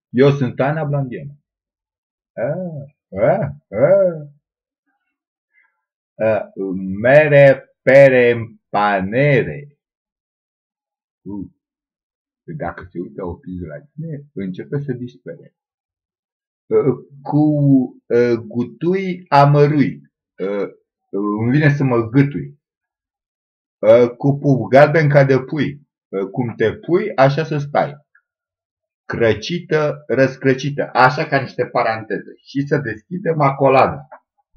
Eu sunt Ana Blandianu. Ah, ah, mere, pere, panere. Dacă se uită o piză la tine, începe să dispere. Cu gutui amărui. Îmi vine să mă gâtui. Cu puf galben ca de pui. Cum te pui, așa să stai. Crăcită, răscrăcită. Așa ca niște paranteze. Și să deschidem acolada.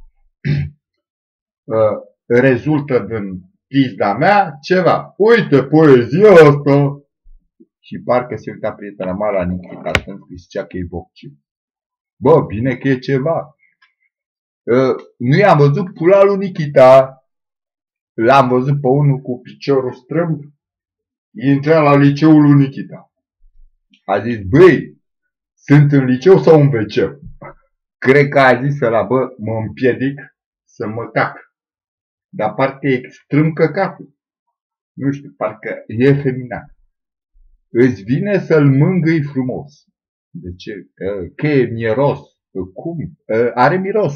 Rezultă din pizda mea ceva. Uite poezia asta. Și parcă se uita prietena mea la Nikita când zicea că e bocciu. Bă, bine că e ceva. Nu i-am văzut pula lui Nikita. L-am văzut pe unul cu piciorul strâmb. Intra la liceul lui Nikita. A zis, băi, sunt în liceu sau în WC? Cred că a zis ăla, bă, mă împiedic să mă cac. Dar parcă e strâmb căcatul. Nu știu, parcă e feminat. Îți vine să-l mângâi frumos. De ce? Că e miros. Cum? Are miros.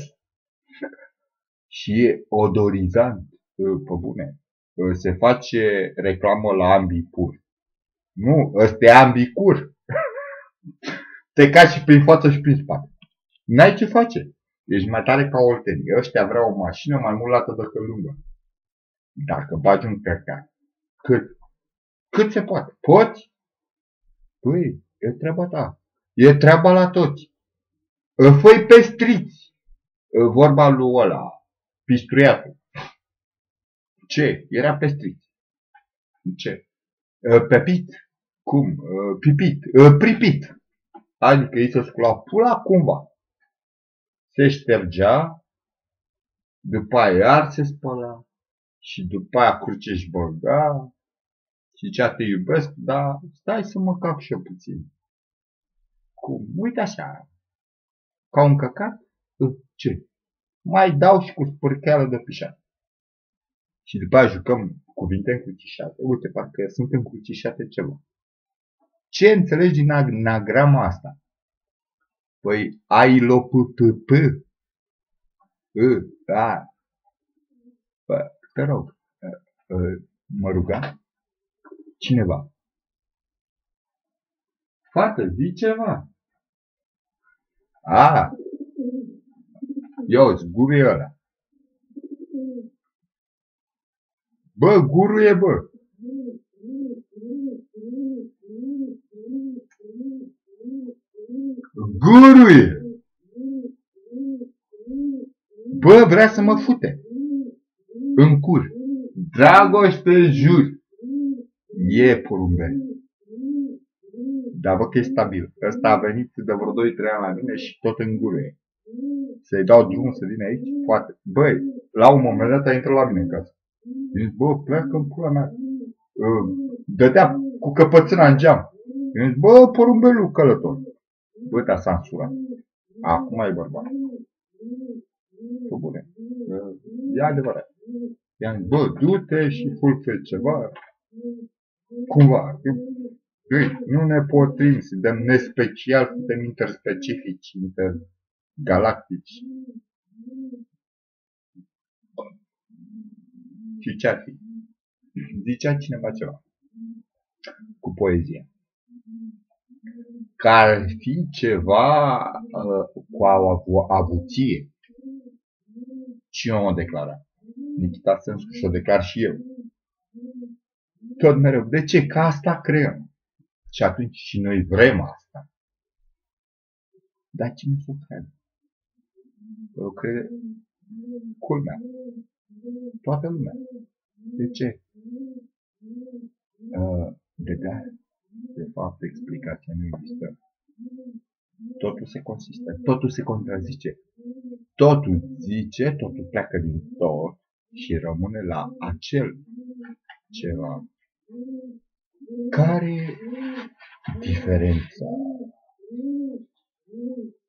Și e odorizant. Pe bune. Se face reclamă la ambipur. Nu, ăsta e ambicur. Te caci și prin față și prin spate. N-ai ce face. Ești mai tare ca oltenii. Ăștia vreau o mașină mai mult lată decât lungă. Dacă bagi un căcat. Cât se poate? Poți? Păi, e treaba ta. E treaba la toți. Fă-i pestriți. Vorba lui ăla, pistruiatul. Ce? Era pestriț. Ce? Pepit. Cum? Pipit. Pripit. Adică ei se scula pula cumva. Se ștergea, după aia iar se spăla și după aia cruce-și băga și zicea te iubesc, dar stai să mă cac și eu puțin. Cum? Uite așa. Ca un căcat? Ce? Mai dau și cu spârcheală de pișat. Și după aia jucăm cuvinte încrucișate. Uite, parcă sunt încrucișate ceva. Ce înțelegi din anagrama asta? Păi, ai loppp. Da. Bă, te rog, mă ruga cineva. Fată, zi ceva. Eu-ți gurul e ăla. Bă, gurul e, bă. Gurul e. Bă, vrea să mă fute. În cur. Dragoste, jur. E porumbel. Dar văd că e stabil. Ăsta a venit de vreo 2-3 ani la mine și tot în gură e. Să-i dau drumul să vină aici? Poate. Băi, la un moment dat a intrat la mine în casă. Zic, bă, pleacă în pula mea. Dădea cu căpățâna în geam. Zic, bă, porumbelul călător. Bă, dar s-a însurat. Acum e bărbat. Bă, bune. E adevărat. I-am zis, bă, du-te și fulfe ceva. Cumva. Nu ne potrivim, suntem nespecial, suntem interspecifici, intergalactici. Și ce-ar fi? Zicea cineva ceva cu poezie. Că ar fi ceva cu avuție. Și eu o declara. Nikita Sânscu și o declar și eu. Tot mereu. De ce? Că asta creăm. Și atunci și noi vrem asta. Dar cine să o crede? Eu cred culmea. Toată lumea. De ce? De fapt, explicația nu există. Totul se consistă, totul se contrazice. Totul zice, totul pleacă din tot și rămâne la acel ceva. Care diferența?